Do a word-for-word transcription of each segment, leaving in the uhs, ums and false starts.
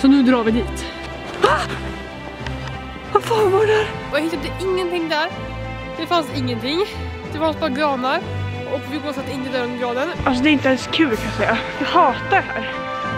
Så nu drar vi dit. Ah! Vad fan var det där? Och jag hittade ingenting där. Det fanns ingenting. Det fanns bara granar. Och vi går så att ingen dör under granen. Alltså det är inte ens kul kan jag säga. Jag hatar det här.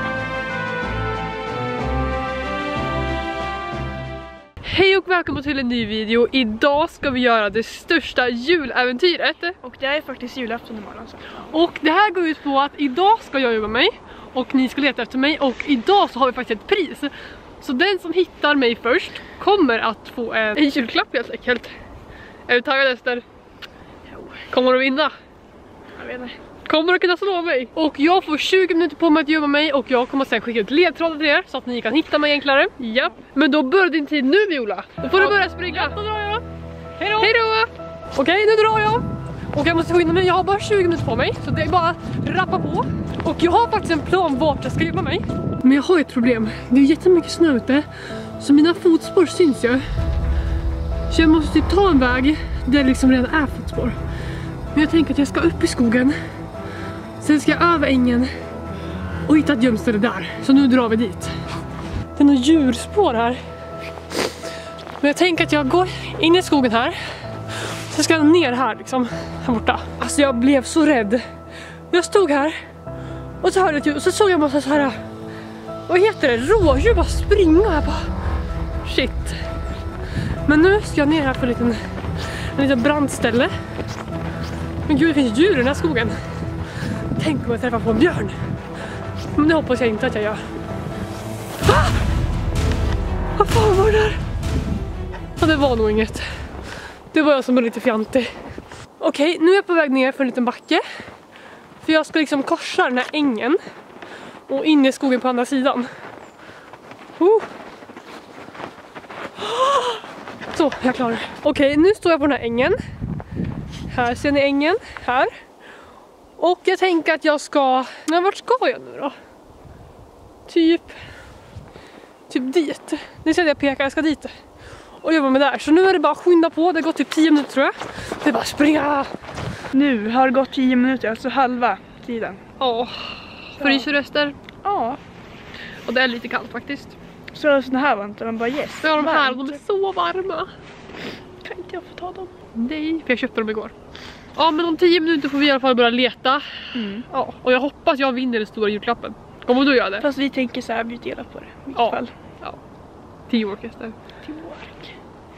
Hej och välkommen till en ny video. Idag ska vi göra det största juläventyret. Och det är faktiskt julafton imorgon. Så. Och det här går ut på att idag ska jag jobba mig. Och ni ska leta efter mig. Och idag så har vi faktiskt ett pris. Så den som hittar mig först kommer att få en, en julklapp helt enkelt. Är du taggad Ester? Jo. Kommer du vinna? Jag vet inte. Kommer du kunna slå mig? Och jag får tjugo minuter på mig att jobba mig. Och jag kommer sen skicka ut ledtrådar till er så att ni kan hitta mig enklare. Japp. Men då börjar din tid nu Viola. Då får du börja springa. Ja, då drar jag. Hej då! Hej då! Okej, nu drar jag. Och jag måste skynda mig. Jag har bara tjugo minuter på mig. Så det är bara att rappa på. Och jag har faktiskt en plan vart jag ska jobba mig. Men jag har ett problem. Det är jättemycket snö ute. Så mina fotspår syns ju. Så jag måste typ ta en väg där det liksom redan är fotspår. Men jag tänker att jag ska upp i skogen. Sen ska jag över ängen och hitta ett gömställe där. Så nu drar vi dit. Det är några djurspår här. Men jag tänker att jag går in i skogen här. Sen ska jag ner här liksom, här borta. Alltså jag blev så rädd. Jag stod här och så hörde jag ett ljud och så såg jag massa så här, vad heter det, rådjur bara springa här bara. Shit. Men nu ska jag ner här för en liten, en liten brandställe. Men gud, det finns djur i den här skogen. Tänk om jag träffar på en björn. Men det hoppas jag inte att jag gör. Ah! Vad fan var det där? Ja, det var nog inget. Det var jag som var lite fjantig. Okej, nu är jag på väg ner för en liten backe. För jag ska liksom korsa den här ängen. Och in i skogen på andra sidan. Oh. Så, jag klarar det. Okej, nu står jag på den här ängen. Här ser ni ängen. Här. Och jag tänker att jag ska... Men vart ska jag nu då? Typ... Typ dit. Nu ser jag att jag pekar, jag ska dit. Och jobba med där. Så nu är det bara att skynda på. Det har gått typ tio minuter tror jag. Det är bara att springa. Nu har det gått tio minuter, alltså halva tiden. Ja. Fryser röster. Ja. Och det är lite kallt faktiskt. Så är det såna här vantar man bara yes. Ja, de här, de är så varma. Kan inte jag få ta dem? Nej, för jag köpte dem igår. Ja, men om tio minuter får vi i alla fall börja leta. Mm. Ja, och jag hoppas jag vinner den stora julklappen. Kommer du göra det? Fast vi tänker så här, vi delar på det i ja. alla fall. Ja. Teamwork Ester. Teamwork.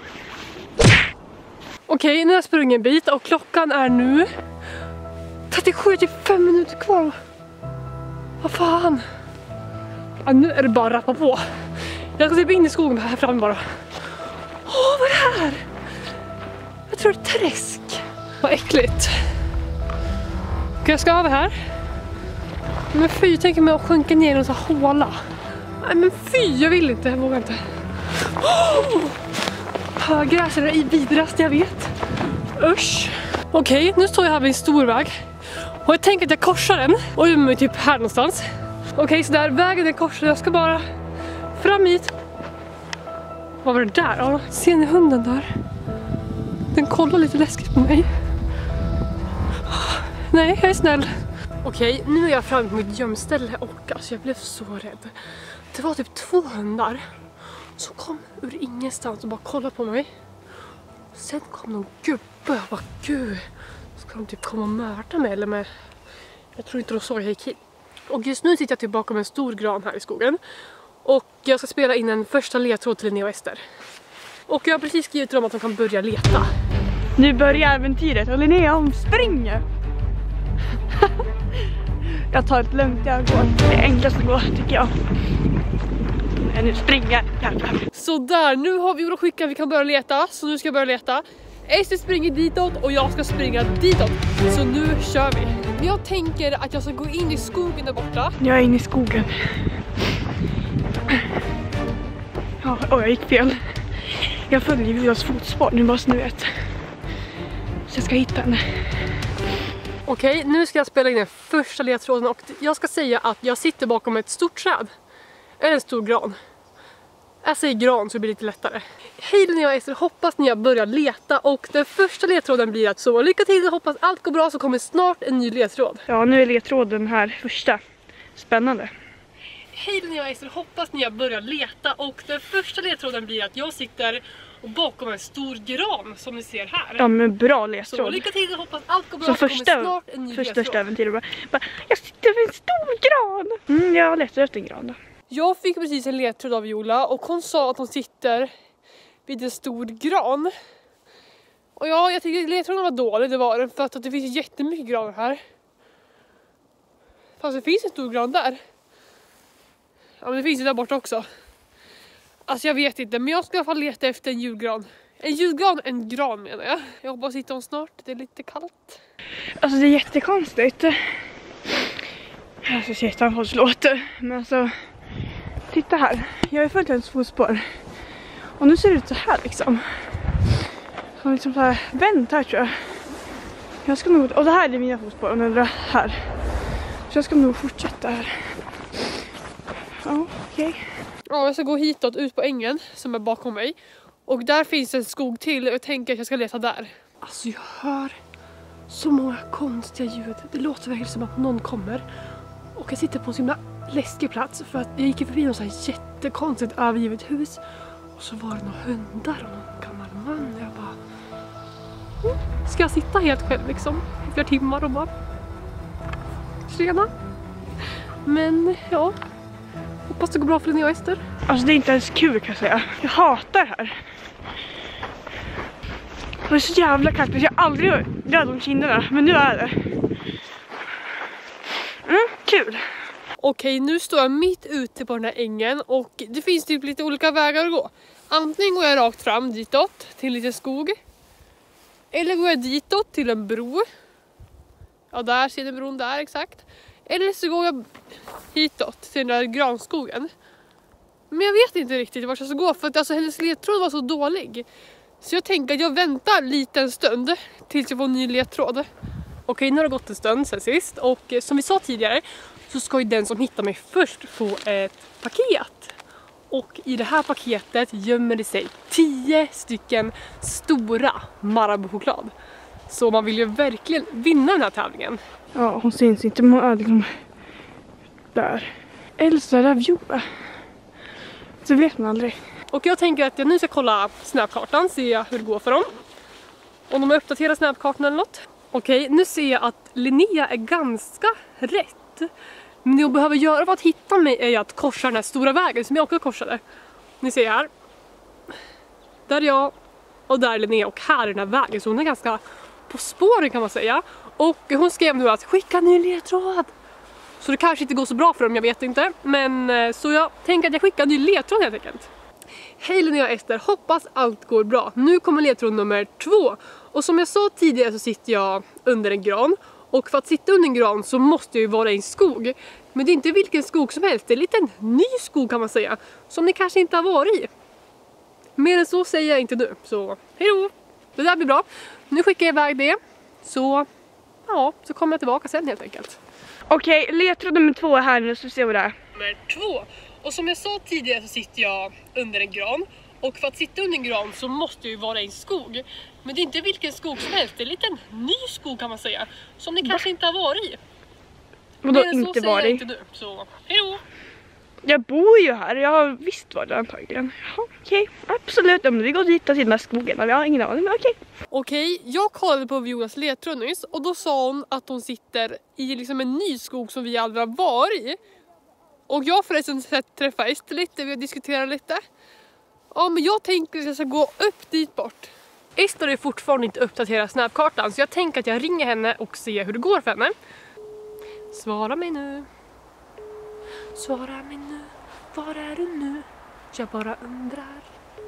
Okej, nu har jag sprungit en bit och klockan är nu trettiosju, till fem minuter kvar. Vad fan? Ja, nu är det bara att rappa på. Jag ska typ in i skogen här framme bara. Åh, vad är det här? Jag tror det är träsk. Vad äckligt. Okej, jag ska över här. Men fy, jag tänker mig att sjunka ner i en sån här håla. Nej men fy, jag vill inte, jag vågar inte. Oh! Högräs är det i vidrast, jag vet. Usch. Okej, nu står jag här vid en stor väg. Och jag tänker att jag korsar den. Och jag är typ här någonstans. Okej, så där vägen är korsad. Jag ska bara fram hit. Vad var det där? Ja, ser ni hunden där? Den kollar lite läskigt på mig. Nej, jag är snäll. Okej, nu är jag framme på mitt gömställe och alltså jag blev så rädd. Det var typ två hundar som kom ur ingenstans och bara kollade på mig. Sen kom någon gubbe och jag bara, gud, ska de typ komma och mörda mig eller med... Jag tror inte de såg jag gick hit. Och just nu sitter jag typ bakom en stor gran här i skogen. Och jag ska spela in en första ledtråd till Linnea och Ester. Och jag har precis skrivit till dem att de kan börja leta. Nu börjar äventyret och Linnea hon springer. Jag tar ett lugnt, jag går. Det är enklast att gå tycker jag. Men nu springer jag. Så där, nu har vi gjort skicka, vi kan börja leta. Så nu ska jag börja leta. Ester springer ditåt och jag ska springa ditåt. Så nu kör vi. Jag tänker att jag ska gå in i skogen där borta. Jag är inne i skogen. Ja, oh, jag gick fel. Jag följer Vidas fotspår, nu bara snöet. Så jag ska hitta henne. Okej, nu ska jag spela in den första ledtråden och jag ska säga att jag sitter bakom ett stort träd. Eller en stor gran. Jag säger gran så det blir lite lättare. Hej Linnea och Ester, hoppas ni har börjat leta och den första ledtråden blir att så lycka till och hoppas allt går bra så kommer snart en ny ledtråd. Ja, nu är ledtråden här första. Spännande. Hej Linnea och Ester, hoppas ni har börjat leta och den första ledtråden blir att jag sitter bakom en stor gran som ni ser här. Ja, men bra ledtråd. Så lycka till och hoppas allt går bra. Så Det första, kommer snart en ny första ledtråd. största äventyr bara, bara, jag sitter vid en stor gran. Mm, jag letar efter en gran då. Jag fick precis en ledtråd av Viola och hon sa att hon sitter vid en stor gran. Och ja, jag tycker ledtråden var dålig, det var den, för att det finns jättemycket granar här. Fast det finns en stor gran där. Ja, men det finns ju där borta också. Alltså jag vet inte, men jag ska i alla fall leta efter en julgran. En julgran, en gran menar jag. Jag hoppas hitta hon snart, det är lite kallt. Alltså det är jättekonstigt. Jag ska se ett anfallslåt. Men alltså, titta här. Jag har följt hennes fotspår. Och nu ser det ut så här liksom. Som liksom så här vänt här tror jag. Jag ska nog, och det här är mina fotspår och den andra här. Så jag ska nog fortsätta här. Ja, okej. Okay. Ja, jag ska gå hitåt ut på ängen som är bakom mig. Och där finns en skog till och jag tänker att jag ska leta där. Alltså jag hör så många konstiga ljud. Det låter verkligen som att någon kommer. Och jag sitter på en så himla läskig plats för att jag gick förbi något så här jättekonstigt övergivet hus. Och så var det några hundar och någon gammal man. Och jag bara... Mm, ska jag sitta helt själv liksom i flera timmar och bara... Tjena. Men ja... Hoppas det går bra för Linnea och Ester. Alltså det är inte ens kul kan jag säga. Jag hatar det här. Det är så jävla kallt. Jag har aldrig röd om kinderna. Men nu är det. Mm, kul. Okej, nu står jag mitt ute på den här ängen och det finns typ lite olika vägar att gå. Antingen går jag rakt fram ditåt till en liten skog. Eller går jag ditåt till en bro. Ja, där ser ni bron där exakt. Eller så går jag hitåt till den där granskogen. Men jag vet inte riktigt vart jag ska gå för att alltså, hennes ledtråd var så dålig. Så jag tänker att jag väntar lite en stund tills jag får en ny ledtråd. Okej, nu har det gått en stund sen sist och som vi sa tidigare så ska ju den som hittar mig först få ett paket. Och i det här paketet gömmer det sig tio stycken stora Marabou-choklad. Så man vill ju verkligen vinna den här tävlingen. Ja, hon syns inte. Men är liksom där. Elsa Raviola. Så vet man aldrig. Och jag tänker att jag nu ska kolla snapkartan, se hur det går för dem. Om de har uppdaterat snapkartan eller något. Okej, nu ser jag att Linnea är ganska rätt. Men det jag behöver göra för att hitta mig är att korsa den här stora vägen som jag också korsade. Ni ser här. Där är jag och där är Linnea och här är den här vägen. Så hon är ganska på spåren kan man säga. Och hon skrev nu att skicka en ny ledtråd. Så det kanske inte går så bra för dem, jag vet inte. Men så jag tänker att jag skickar en ny ledtråd helt enkelt. Hej Linnea och Ester, hoppas allt går bra. Nu kommer ledtråd nummer två. Och som jag sa tidigare så sitter jag under en gran. Och för att sitta under en gran så måste jag ju vara i en skog. Men det är inte vilken skog som helst, det är en liten ny skog kan man säga. Som ni kanske inte har varit i. Mer än så säger jag inte nu, så hejdå. Det där blir bra. Nu skickar jag iväg det. Så, ja, så kommer jag tillbaka sen helt enkelt. Okej, okay, ledtråd nummer två är här nu så ser vi det är. Nummer två. Och som jag sa tidigare så sitter jag under en gran. Och för att sitta under en gran så måste jag ju vara i en skog. Men det är inte vilken skog som helst, det är en liten ny skog kan man säga. Som ni kanske inte har varit i. Vadå Men inte så säger jag varit? inte nu, så hejdå. Jag bor ju här, jag har visst varit antagligen. Ja, okej, okay. Absolut, men vi går dit och till den här skogen. Jag har ingen aning, men okej. Okay. Okej, jag kollade på Violas ledtråd nyss och då sa hon att hon sitter i liksom en ny skog som vi aldrig har varit i. Och jag förresten sett träffa Ester lite, vi har diskuterat lite. Ja, men jag tänker att jag ska gå upp dit bort. Ester är fortfarande inte uppdaterat snapkartan så jag tänker att jag ringer henne och ser hur det går för henne. Svara mig nu. Svara mig nu. Var är du nu? Jag bara undrar.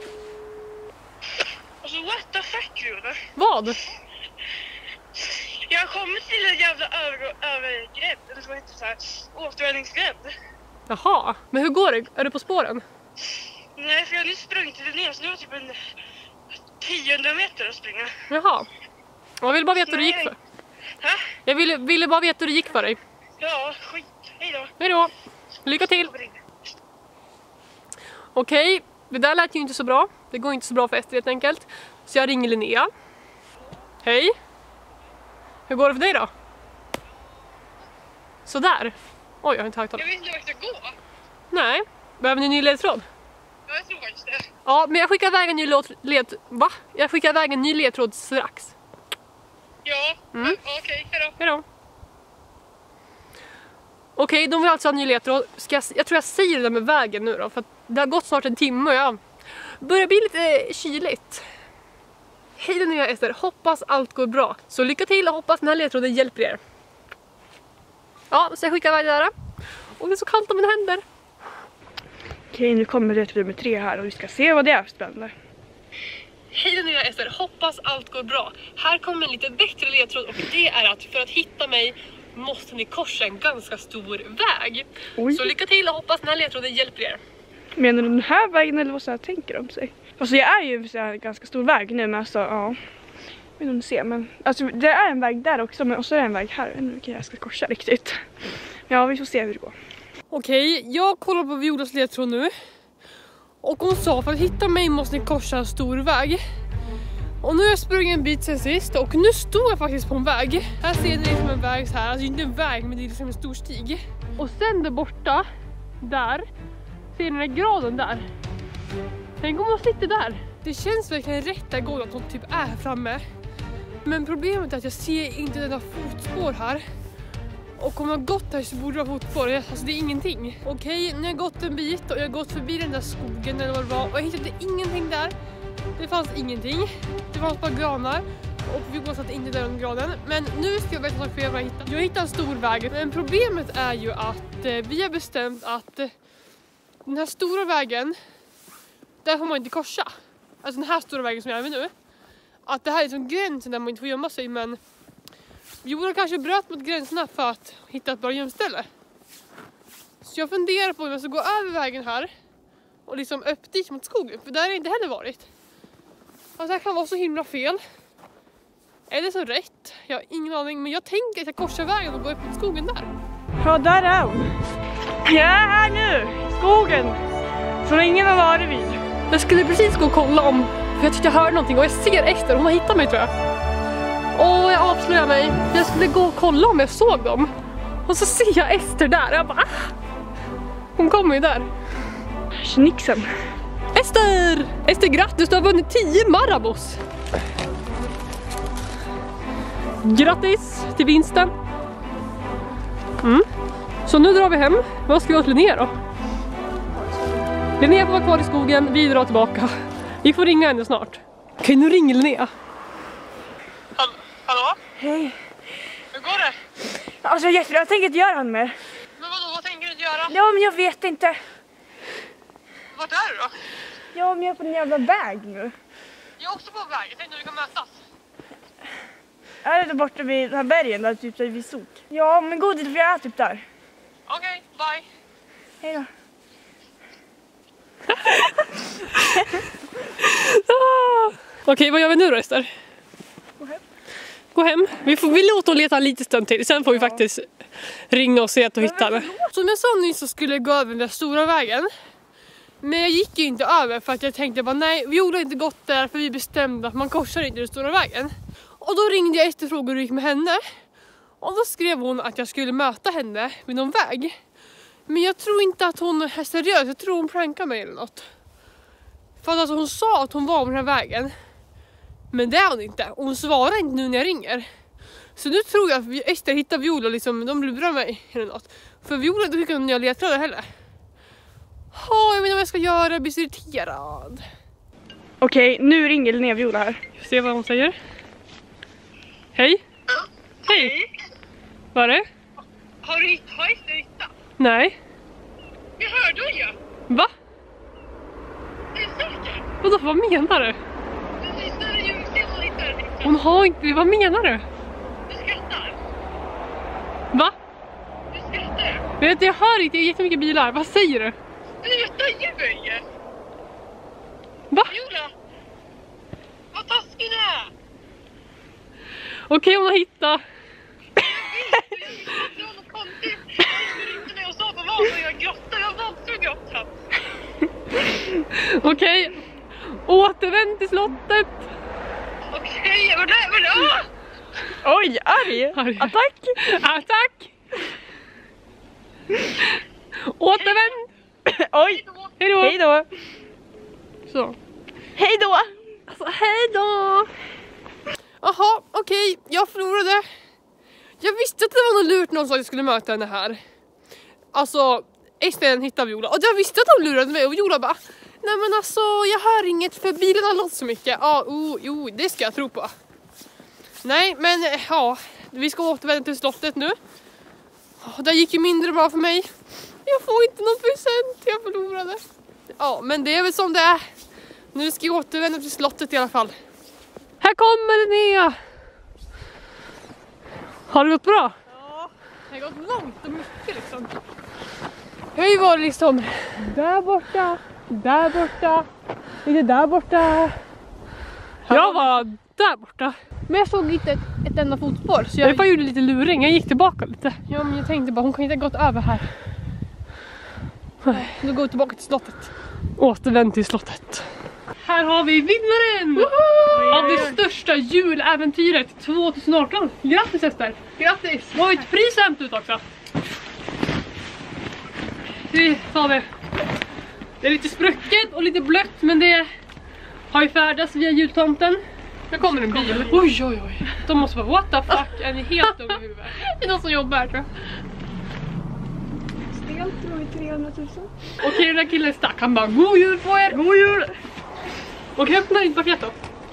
Alltså what the fuck Rune? Vad? Jag har kommit till en jävla över, övergränd, eller vad heter det så här, återvändningsgränd. Jaha, men hur går det? Är du på spåren? Nej, för jag har nyss sprungit till ner så nu var typ en tiohundra meter att springa. Jaha. Jag ville bara veta hur det gick för. Hä? Jag ville, ville bara veta hur det gick för dig. Ja, skit. Hej då. Hej då. Lycka till. Okej, det där lät ju inte så bra. Det går inte så bra för Ester helt enkelt. Så jag ringer Linnea. Hej. Hur går det för dig då? Sådär. Oj, jag har inte högt. Jag vet inte vart jag ska gå. Nej. Behöver ni en ny ledtråd? Ja, jag tror faktiskt det. Ja, men jag skickar iväg en ny led... led... Va? Jag skickar iväg en ny ledtråd strax. Ja, Mm. ja okej, hejdå. Hejdå. Okej, de vill alltså ha en ny ledtråd. Ska jag... jag tror jag säger det där med vägen nu då. För att det har gått snart en timme och jag börjar bli lite kyligt. Hej då nya Ester, hoppas allt går bra. Så lycka till och hoppas den här ledtråden hjälper er. Ja, så jag skickar iväg det där. Och det är så kallt om mina händer. Okej, nu kommer ledtråd nummer tre här och vi ska se vad det är för spännande. Hej då nya Ester, hoppas allt går bra. Här kommer en lite bättre ledtråd och det är att för att hitta mig måste ni korsa en ganska stor väg. Oj. Så lycka till och hoppas den här ledtråden hjälper er. Menar du den här vägen eller vad så här tänker de sig? Alltså jag är ju så här ganska stor väg nu men alltså ja. Jag vet inte om du ser men alltså det är en väg där också men också är det en väg här. Jag vet inte vilken jag ska korsa riktigt. Ja, vi får se hur det går. Okej, jag kollar på Violas ledtråd nu. Och hon sa för att hitta mig måste ni korsa en stor väg. Och nu har jag sprungit en bit sen sist och nu står jag faktiskt på en väg. Här ser ni liksom en väg så här, alltså inte en väg men det är liksom en stor stig. Och sen där borta, där, ser ni den här graden där. Tänk om hon sitter där. Det känns verkligen rätt där går att hon typ är här framme. Men problemet är att jag ser inte denna fotspår här. Och om jag har gått här så borde jag ha fotspår, alltså det är ingenting. Okej, nu har jag gått en bit och jag har gått förbi den där skogen eller vad det var. Och jag hittade ingenting där. Det fanns ingenting. Det fanns bara granar. Och vi går så att inte där under graden. Men nu ska jag berätta vad jag hittade. Jag hittade en stor väg. Men problemet är ju att eh, vi har bestämt att eh, den här stora vägen, där får man inte korsa. Alltså den här stora vägen som jag är med nu. Att det här är som gränsen där man inte får gömma sig. Men Viola kanske bröt mot gränserna för att hitta ett bra gömställe. Så jag funderar på om jag ska gå över vägen här. Och liksom upp dit mot skogen. För där har det inte heller varit. Alltså det här kan vara så himla fel. Är det så rätt? Jag har ingen aning. Men jag tänker att jag korsar vägen och går upp mot skogen där. Ja, där är hon. Jag är här nu, i skogen. Som ingen har varit vid. Jag skulle precis gå och kolla om, för jag tyckte jag hörde någonting och jag ser Ester, hon har hittat mig tror jag. Och jag avslöjar mig, jag skulle gå och kolla om jag såg dem. Och så ser jag Ester där, jag bara ah! Hon kommer ju där. Schnicksen. Ester! Ester, grattis, du har vunnit tio Marabos. Grattis till vinsten. Mm. Så nu drar vi hem. Vad ska vi göra till Linnea då? Linnea får vara kvar i skogen, vi drar tillbaka. Vi får ringa henne snart. Okej, nu ringer Linnea. Hall Hallå? Hej. Hur går det? Alltså Jesper, jag tänker inte göra han mer. Men vadå, vad tänker du inte göra? Ja, men jag vet inte. Vart är du då? Ja, men jag är på en jävla väg nu. Jag är också på väg, jag tänkte att vi kan mötas. Jag är där borta vid den här bergen där typ vid Sok. Ja, men god tid för jag är typ där. Okej, okay, bye. Hej då. ah. Okej, vad gör vi nu då, Ester? Gå hem. Gå hem. Vi, får, vi låter hon leta en liten stund till. Sen får vi ja. faktiskt ringa och se att du hittar henne. Som jag sa nyss så skulle jag gå över den där stora vägen. Men jag gick ju inte över för att jag tänkte bara nej, vi gjorde inte gått där för vi bestämde att man korsar inte den stora vägen. Och då ringde jag efter frågor hur det gick med henne. Och då skrev hon att jag skulle möta henne vid någon väg. Men jag tror inte att hon är seriös, jag tror hon prankar mig eller något. För att alltså hon sa att hon var på den här vägen. Men det är hon inte, hon svarar inte nu när jag ringer. Så nu tror jag att Ester hittar Viola och liksom, de lurar mig eller något. För Viola då tycker hon jag letar heller. Åh, jag vet inte vad jag ska göra, jag blir så irriterad. Okej, nu ringer Linnea Viola här. Se vad hon säger. Hej. Ja. Hej. Hej. Vad är det? Har du hittat? Har Ester hittat? Nej. Jag hörde hon ju. Va? Är du säker? Vadå, vad menar du? Precis när du ljusade hon hittade det. Hon har inte, vad menar du? Du skrattar. Va? Du skrattar. Vet du, jag hör inte, det är jättemycket bilar. Vad säger du? Sluta ljug! Va? Viola! Vad taskig du är! Okej, hon har hittat. Jag visste, jag visste att det var något konstigt. Jag ringde mig och sa vad var det? Jag grottade, jag var också grottad. Okej, återvänd till slottet. Okej, vad det? Vad det? Oj, arg! Arg. Attack! Attack! Återvänd! Oj! Hej då! Hej då! Så. Hej då! Alltså, hej då! Jaha, okej, jag förlorade. Jag visste att det var något lurt någon sa att jag skulle möta henne här. Alltså, Espen hittade Viola. Och jag visste att de lurade mig och Viola bara, nej men alltså, jag hör inget för bilarna låter så mycket. Ja, oh, jo, det ska jag tro på. Nej, men ja, vi ska återvända till slottet nu. Oh, det gick ju mindre bra för mig. Jag får inte någon present, jag förlorade. Ja, men det är väl som det är. Nu ska jag återvända till slottet i alla fall. Här kommer Linnea! Har det gått bra? Ja, det har gått långt och mycket liksom. Jag har ju varit liksom där borta, där borta, lite där borta. Jag var där borta. Men jag såg inte ett, ett enda fotspår. Så jag, Jag bara gjorde lite luring, jag gick tillbaka lite. ja, men jag tänkte bara, hon kan inte ha gått över här. Nu går vi tillbaka till slottet. Återvänd till slottet. Här har vi vinnaren! Woho! Av det största juläventyret tjugo arton. Grattis Ester! Grattis! Du har ett pris att hämta ut också. Vi tar det. Det är lite sprucket och lite blött, men det har ju färdats via jultomten. Här kommer en bil. Oj, oj, oj. De måste vara, what the fuck, är ni helt dumma i huvudet? Det är någon som jobbar här, tror jag. Stelt, det var ju trehundratusen. Okej, den där killen stack. Han bara, god jul på er! God jul! Och öppna ditt paket då.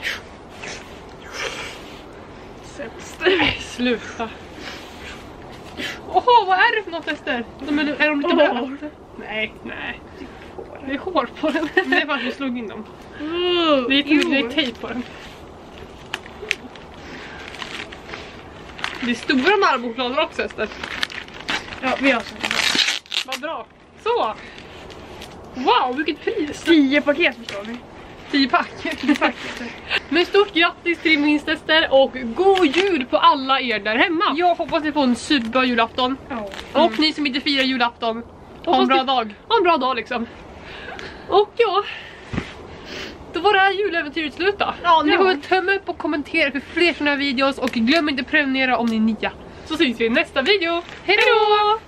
Sämst. Nej, sluta. Åh, vad är det för något Ester? De är, är de lite blöta? Åh. Nej, nej. Det är hår på den. Det är för att vi slog in dem. Mm, Det är, inte, det är tejp på den. Det är stora marmorplaner också Ester. Ja, vi har så. Vad bra. Så. Wow, vilket pris. Tio paket förstår ni. Tio pack. Men stort grattis till min Ester och god jul på alla er där hemma. Jag hoppas ni får en superbra julafton. Ja. Och ni som inte firar julafton, ha en bra dag. Ha en bra dag liksom. Och ja, då var det här juläventyret slut då. Ja, ni ja. får väl tömma upp och kommentera för fler sådana här videos och glöm inte prenumerera om ni är nya. Så syns vi i nästa video. Hej då!